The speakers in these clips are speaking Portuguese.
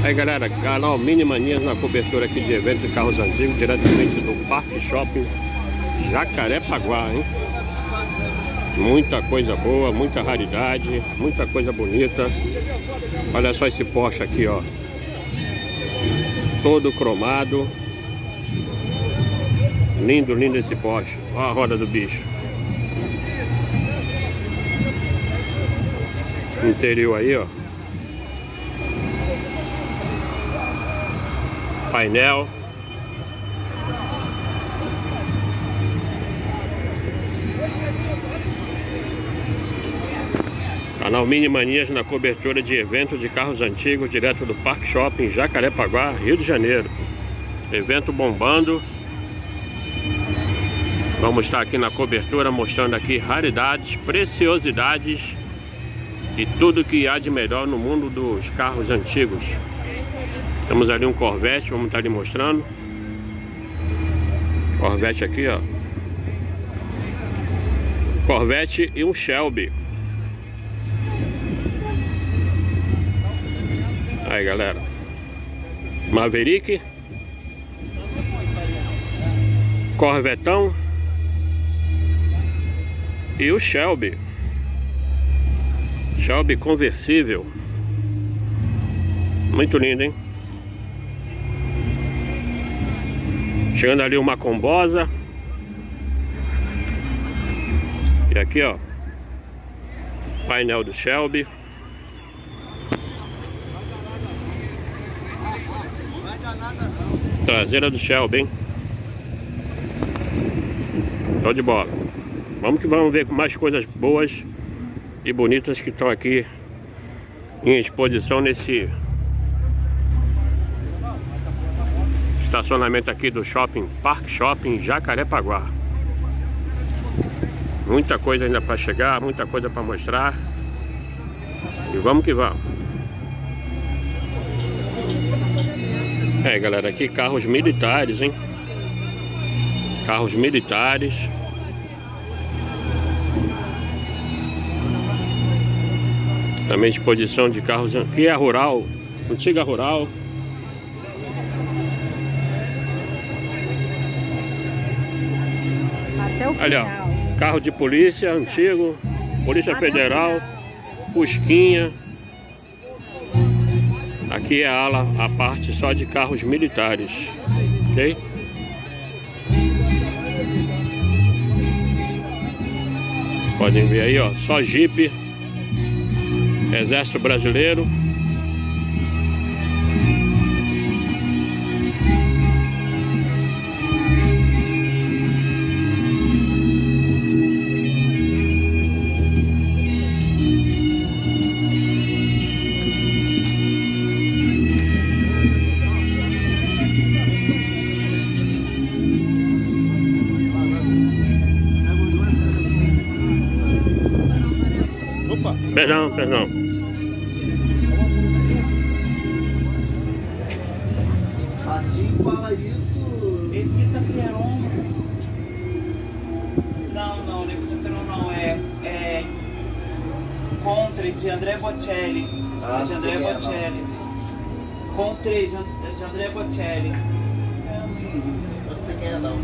Aí galera, canal Mini Manias na cobertura aqui de eventos e carros antigos, diretamente do Parque Shopping Jacarepaguá, hein? Muita coisa boa, muita raridade, muita coisa bonita. Olha só esse Porsche aqui, ó, todo cromado. Lindo, lindo esse Porsche. Olha a roda do bicho. Interior aí, ó. Painel. Canal Mini Manias na cobertura de eventos de carros antigos, direto do Parque Shopping Jacarepaguá, Rio de Janeiro. Evento bombando. Vamos estar aqui na cobertura mostrando aqui raridades, preciosidades e tudo que há de melhor no mundo dos carros antigos. Temos ali um Corvette, vamos estar ali mostrando. Corvette aqui, ó. Corvette e um Shelby. Aí galera, Maverick, Corvetão e o Shelby. Shelby conversível. Muito lindo, hein? Chegando ali uma Combosa. E aqui, ó, painel do Shelby. Traseira do Shelby, hein? Show de bola. Vamos que vamos ver mais coisas boas e bonitas que estão aqui em exposição nesse estacionamento aqui do Shopping Parque Shopping Jacarepaguá. Muita coisa ainda para chegar, muita coisa para mostrar. E vamos que vamos. É galera, aqui carros militares, hein? Carros militares. Também exposição de carros. Aqui é a Rural, antiga Rural. Até o final. Ali, ó, carro de polícia antigo, Polícia Federal, Fusquinha. Aqui é a ala, a parte só de carros militares, ok? Podem ver aí, ó, só Jeep, Exército Brasileiro. Perdão, perdão. Ratinho fala isso. Evita Peron. Não, Evita Peron não. É Contre de André Bocelli. De André Bocelli. Contre de André Bocelli. Onde você quer não?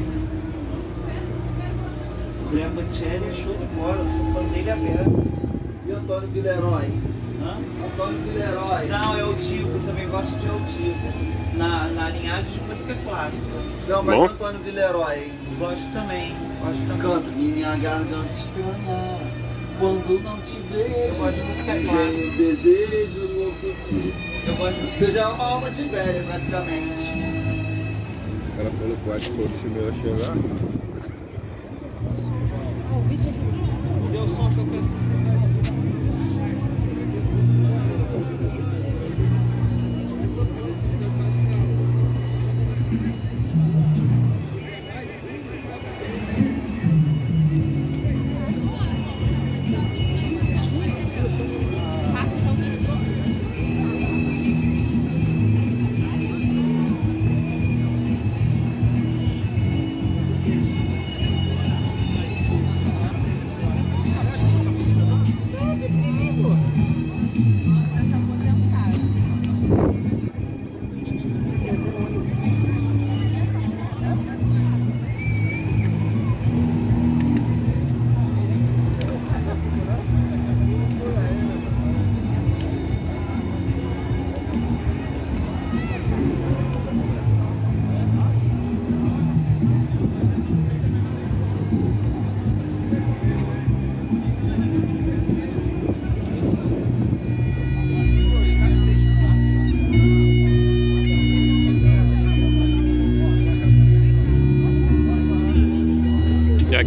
André Bocelli é show de bola. Eu sou fã dele a beça. E Antônio Villeroy? Hã? Antônio Villeroy. Não, é o Tivo, também gosto de El Tivo. Na linhagem de música clássica. Não, mas Bom. Antônio Villeroy. Gosto também. Canta minha garganta estranha quando não te vejo. Eu gosto de música Vem clássica. desejo louco. Eu gosto de Você já é uma alma de velha praticamente. O cara falou que o Arte falou que ia chegar. Deu som que eu penso.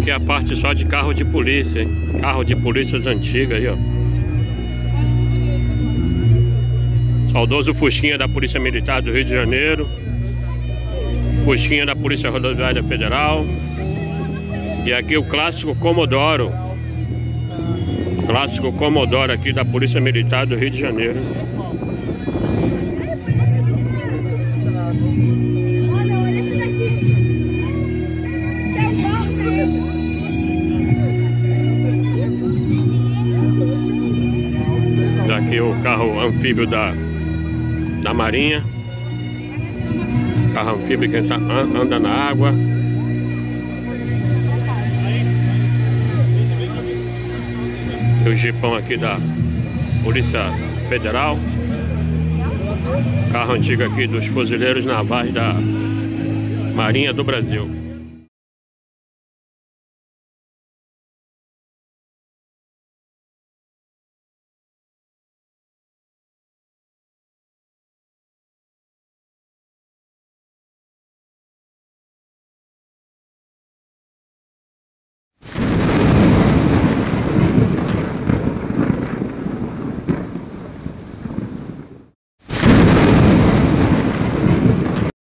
Aqui é a parte só de carro de polícia, hein? Carro de polícias antigas aí, ó. Saudoso Fusquinha da Polícia Militar do Rio de Janeiro. Fusquinha da Polícia Rodoviária Federal. E aqui o clássico Comodoro. Clássico Comodoro aqui da Polícia Militar do Rio de Janeiro. Olha esse daqui. Aqui o carro anfíbio da Marinha. Carro anfíbio que anda na água. E o jipão aqui da Polícia Federal. Carro antigo aqui dos fuzileiros navais da Marinha do Brasil.